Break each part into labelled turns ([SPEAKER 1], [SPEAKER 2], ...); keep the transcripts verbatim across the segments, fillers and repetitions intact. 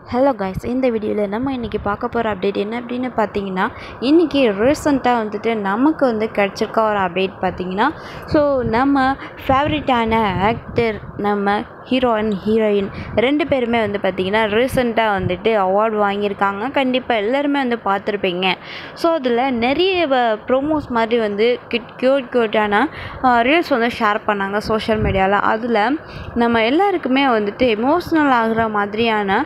[SPEAKER 1] Hello guys, இந்த வீடியோவில் நம்ம இன்றைக்கி பார்க்க போகிற அப்டேட் என்ன அப்படின்னு பார்த்தீங்கன்னா, இன்றைக்கி ரீசெண்டாக வந்துட்டு நமக்கு வந்து கிடச்சிருக்க ஒரு அப்டேட் பார்த்தீங்கன்னா, ஸோ நம்ம ஃபேவரட்டான ஆக்டர், நம்ம ஹீரோ அண்ட் ஹீரோயின் ரெண்டு பேருமே வந்து பார்த்திங்கன்னா ரீசெண்டாக வந்துட்டு அவார்டு வாங்கியிருக்காங்க. கண்டிப்பாக எல்லாருமே வந்து பார்த்துருப்பீங்க. ஸோ அதில் நிறைய ப்ரோமோஸ் மாதிரி வந்து கிட் க்யூட் க்யூட்டான ரீல்ஸ் வந்து ஷேர் பண்ணாங்க சோஷியல் மீடியாவில். அதில் நம்ம எல்லாருக்குமே வந்துட்டு எமோஷ்னல் ஆகிற மாதிரியான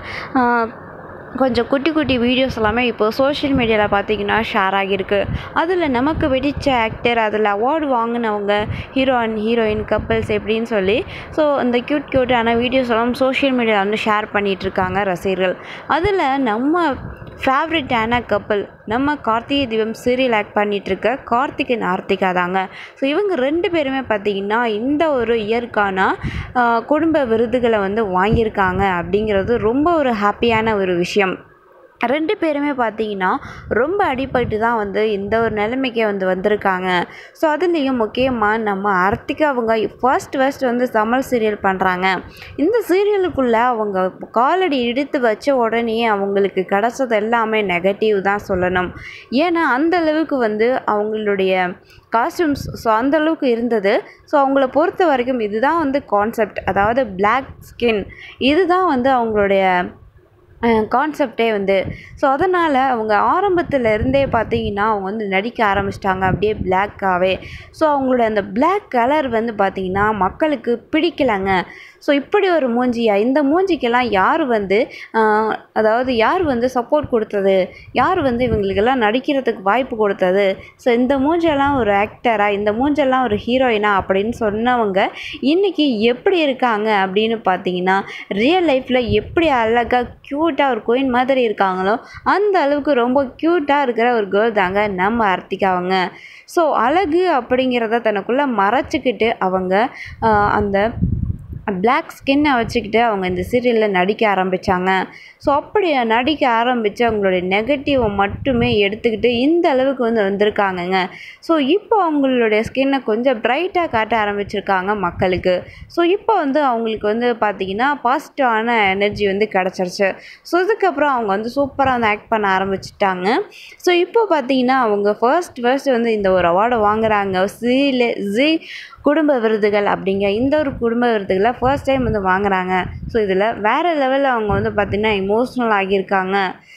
[SPEAKER 1] கொஞ்சம் குட்டி குட்டி வீடியோஸ் எல்லாமே இப்போ சோஷியல் மீடியாவில் பார்த்திங்கன்னா ஷேர் ஆகியிருக்கு. அதில் நமக்கு வெடித்த ஆக்டர், அதில் அவார்டு வாங்கினவங்க, ஹீரோ அண்ட் ஹீரோயின் கப்பிள்ஸ் எப்படின்னு சொல்லி ஸோ அந்த க்யூட் க்யூட்டான வீடியோஸ் எல்லாம் சோஷியல் மீடியாவில் வந்து ஷேர் பண்ணிகிட்ருக்காங்க ரசிகர்கள். அதில் நம்ம ஃபேவரட்டான கப்பிள், நம்ம கார்த்திகை தீபம் சீரியல் ஆக்ட் பண்ணிகிட்ருக்க கார்த்திக் அண்ட் ஆர்த்திகா தாங்க. ஸோ இவங்க ரெண்டு பேருமே பார்த்திங்கன்னா இந்த ஒரு இயற்கான குடும்ப விருதுகளை வந்து வாங்கியிருக்காங்க. அப்படிங்கிறது ரொம்ப ஒரு ஹாப்பியான ஒரு விஷயம். ரெண்டு பேருமே பார்த்திங்கன்னா ரொம்ப அடிபட்டு தான் வந்து இந்த ஒரு நிலைமைக்கே வந்து வந்திருக்காங்க. ஸோ அதுலேயும் முக்கியமாக நம்ம ஆர்த்திகா அவங்க ஃபர்ஸ்ட் ஃபர்ஸ்ட் வந்து தமிழ் சீரியல் பண்ணுறாங்க. இந்த சீரியலுக்குள்ளே அவங்க காலடி எடுத்து வச்ச உடனே அவங்களுக்கு கிடச்சது எல்லாமே நெகட்டிவ் தான் சொல்லணும். ஏன்னா அந்தளவுக்கு வந்து அவங்களுடைய காஸ்டியூம்ஸ் ஸோ அந்தளவுக்கு இருந்தது. ஸோ அவங்கள பொறுத்த வரைக்கும் இதுதான் வந்து கான்செப்ட், அதாவது பிளாக் ஸ்கின், இதுதான் வந்து அவங்களுடைய கான்செப்டே வந்து. ஸோ அதனால் அவங்க ஆரம்பத்தில் இருந்தே பார்த்திங்கன்னா அவங்க வந்து நடிக்க ஆரம்பிச்சிட்டாங்க அப்படியே பிளாக்காகவே. ஸோ அவங்களோட அந்த பிளாக் கலர் வந்து பார்த்திங்கன்னா மக்களுக்கு பிடிக்கலைங்க. ஸோ இப்படி ஒரு மூஞ்சியா, இந்த மூஞ்சிக்கெல்லாம் யார் வந்து அதாவது யார் வந்து சப்போர்ட் கொடுத்தது, யார் வந்து இவங்களுக்கெல்லாம் நடிக்கிறதுக்கு வாய்ப்பு கொடுத்தது, ஸோ இந்த மூஞ்செல்லாம் ஒரு ஆக்டரா, இந்த மூஞ்செல்லாம் ஒரு ஹீரோயினா அப்படின்னு சொன்னவங்க இன்றைக்கி எப்படி இருக்காங்க அப்படின்னு பார்த்தீங்கன்னா, ரியல் லைஃப்பில் எப்படி அழகாக க்யூட்டாக ஒரு குயின் மாதிரி இருக்காங்களோ அந்த அளவுக்கு ரொம்ப க்யூட்டாக இருக்கிற ஒரு கேர்ள் தாங்க நம்ம ஆர்த்திகா அவங்க. ஸோ அழகு அப்படிங்கிறத தனக்குள்ளே மறைச்சிக்கிட்டு அவங்க அந்த பிளாக் ஸ்கின்னை வச்சுக்கிட்டு அவங்க இந்த சீரியலில் நடிக்க ஆரம்பித்தாங்க. ஸோ அப்படி நடிக்க ஆரம்பித்து அவங்களுடைய நெகட்டிவை மட்டுமே எடுத்துக்கிட்டு இந்த அளவுக்கு வந்து வந்திருக்காங்கங்க. ஸோ இப்போ அவங்களுடைய ஸ்கின்னை கொஞ்சம் ப்ரைட்டாக காட்ட ஆரம்பிச்சிருக்காங்க மக்களுக்கு. ஸோ இப்போ வந்து அவங்களுக்கு வந்து பார்த்திங்கன்னா பாசிட்டிவான எனர்ஜி வந்து கிடச்சிருச்சு. ஸோ இதுக்கப்புறம் அவங்க வந்து சூப்பராக வந்து ஆக்ட் பண்ண ஆரம்பிச்சிட்டாங்க. ஸோ இப்போ பார்த்திங்கன்னா அவங்க ஃபர்ஸ்ட் ஃபர்ஸ்ட் வந்து இந்த ஒரு அவார்டை வாங்குகிறாங்க. ஜீல ஜி குடும்ப விருதுகள் அப்படிங்கிற இந்த ஒரு குடும்ப விருதுகளை ஃபர்ஸ்ட் டைம் வந்து வாங்குகிறாங்க. ஸோ இதில் வேறு லெவலில் அவங்க வந்து பார்த்திங்கன்னா எமோஷ்னல் ஆகியிருக்காங்க.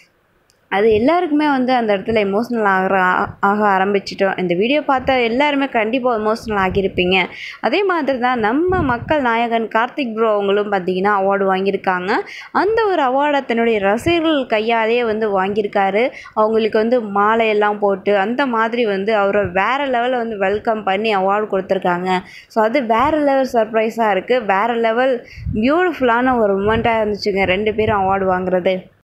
[SPEAKER 1] அது எல்லாருக்குமே வந்து அந்த இடத்துல எமோஷ்னல் ஆகிற ஆக ஆரம்பிச்சிட்டோம். இந்த வீடியோ பார்த்தா எல்லாருமே கண்டிப்பாக எமோஷ்னல் ஆகியிருப்பீங்க. அதே மாதிரி தான் நம்ம மக்கள் நாயகன் கார்த்திக் ப்ரோ அவங்களும் பார்த்திங்கன்னா அவார்டு வாங்கியிருக்காங்க. அந்த ஒரு அவார்டை தன்னுடைய ரசிகர்கள் கையாலே வந்து வாங்கியிருக்காரு. அவங்களுக்கு வந்து மாலையெல்லாம் போட்டு அந்த மாதிரி வந்து அவரை வேறு லெவலில் வந்து வெல்கம் பண்ணி அவார்டு கொடுத்துருக்காங்க. ஸோ அது வேறு லெவல் சர்ப்ரைஸாக இருக்குது. வேறு லெவல் பியூட்டிஃபுல்லான ஒரு மூமெண்ட்டாக இருந்துச்சுங்க ரெண்டு பேரும் அவார்டு வாங்குறது.